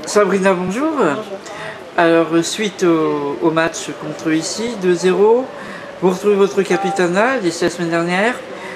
Sabrina, bonjour. Bonjour. Alors, suite au match contre ici, 2-0, vous retrouvez votre capitana d'ici la semaine dernière.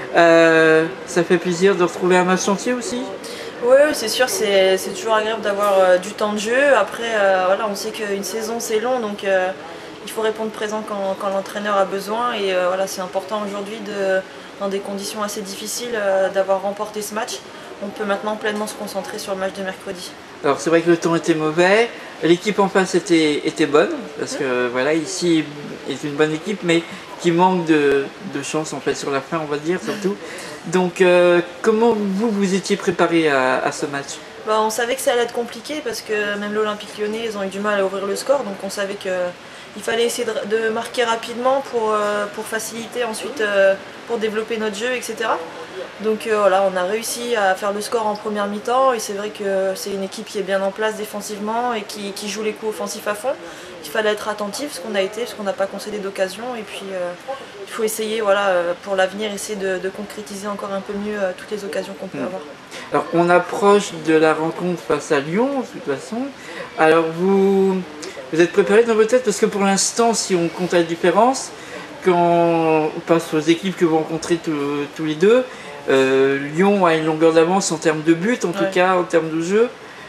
Ça fait plaisir de retrouver un match entier aussi. Oui, c'est sûr, c'est toujours agréable d'avoir du temps de jeu. Après, voilà, on sait qu'une saison c'est long, donc il faut répondre présent quand l'entraîneur a besoin. Et voilà, c'est important aujourd'hui, dans des conditions assez difficiles, d'avoir remporté ce match. On peut maintenant pleinement se concentrer sur le match de mercredi. Alors c'est vrai que le temps était mauvais, l'équipe en face était bonne, parce que voilà, ici est une bonne équipe, mais qui manque de chance en fait sur la fin, on va dire surtout. Donc comment vous étiez préparé à ce match? On savait que ça allait être compliqué parce que même l'Olympique Lyonnais, ils ont eu du mal à ouvrir le score, donc on savait qu'il fallait essayer de marquer rapidement pour faciliter ensuite, pour développer notre jeu, etc. Donc voilà, on a réussi à faire le score en première mi-temps et c'est vrai que c'est une équipe qui est bien en place défensivement et qui joue les coups offensifs à fond. Il fallait être attentif, ce qu'on a été, parce qu'on n'a pas concédé d'occasion, et puis il faut essayer, voilà, pour l'avenir, essayer de concrétiser encore un peu mieux toutes les occasions qu'on peut avoir. Alors on approche de la rencontre face à Lyon de toute façon. Alors vous êtes préparé dans votre tête, parce que pour l'instant, si on compte la différence, quand on passe aux équipes que vous rencontrez tous les deux, Lyon a une longueur d'avance en termes de but, en tout cas en termes de jeu.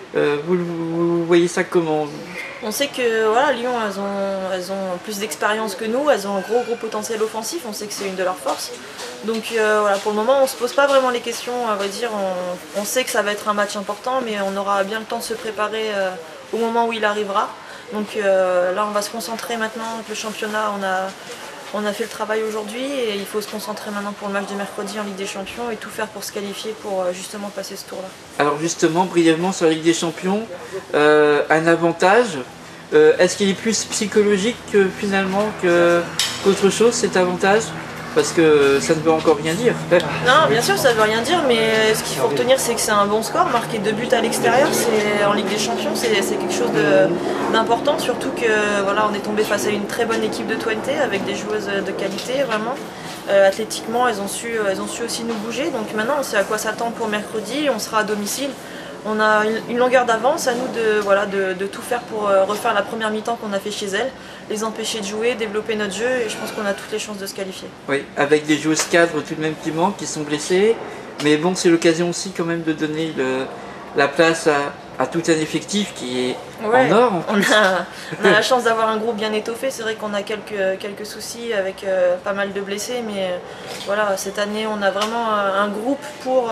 Vous voyez ça comment? On sait que voilà, Lyon, elles ont plus d'expérience que nous, elles ont un gros potentiel offensif, on sait que c'est une de leurs forces. Donc voilà, pour le moment, on ne se pose pas vraiment les questions, à vrai dire. On sait que ça va être un match important, mais on aura bien le temps de se préparer au moment où il arrivera. Donc là, on va se concentrer maintenant avec le championnat. On a fait le travail aujourd'hui et il faut se concentrer maintenant pour le match de mercredi en Ligue des Champions et tout faire pour se qualifier pour justement passer ce tour-là. Alors justement, brièvement sur la Ligue des Champions, un avantage, est-ce qu'il est plus psychologique finalement qu'autre chose cet avantage? Parce que ça ne veut encore rien dire. Non, bien sûr, ça ne veut rien dire, mais ce qu'il faut retenir, c'est que c'est un bon score. Marquer 2 buts à l'extérieur, en Ligue des Champions, c'est quelque chose d'important. Surtout que voilà, on est tombé face à une très bonne équipe de Twente avec des joueuses de qualité, vraiment. Athlétiquement, elles ont su aussi nous bouger. Donc maintenant, on sait à quoi s'attendre pour mercredi. On sera à domicile. On a une longueur d'avance, à nous de tout faire pour refaire la première mi-temps qu'on a fait chez elles, les empêcher de jouer, développer notre jeu, et je pense qu'on a toutes les chances de se qualifier. Oui, avec des joueuses cadres tout de même qui manquent, qui sont blessées, mais bon, c'est l'occasion aussi quand même de donner la place à tout un effectif qui est en or. On a la chance d'avoir un groupe bien étoffé, c'est vrai qu'on a quelques soucis avec pas mal de blessés, mais voilà, cette année on a vraiment un groupe pour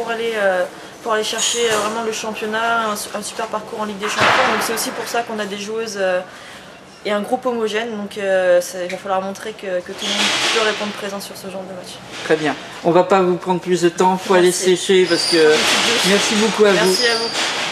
aller chercher vraiment le championnat, un super parcours en Ligue des Champions. Donc c'est aussi pour ça qu'on a des joueuses et un groupe homogène. Donc il va falloir montrer que tout le monde peut répondre présent sur ce genre de match. Très bien. On ne va pas vous prendre plus de temps, il faut aller sécher parce que... Merci beaucoup à vous. Merci à vous.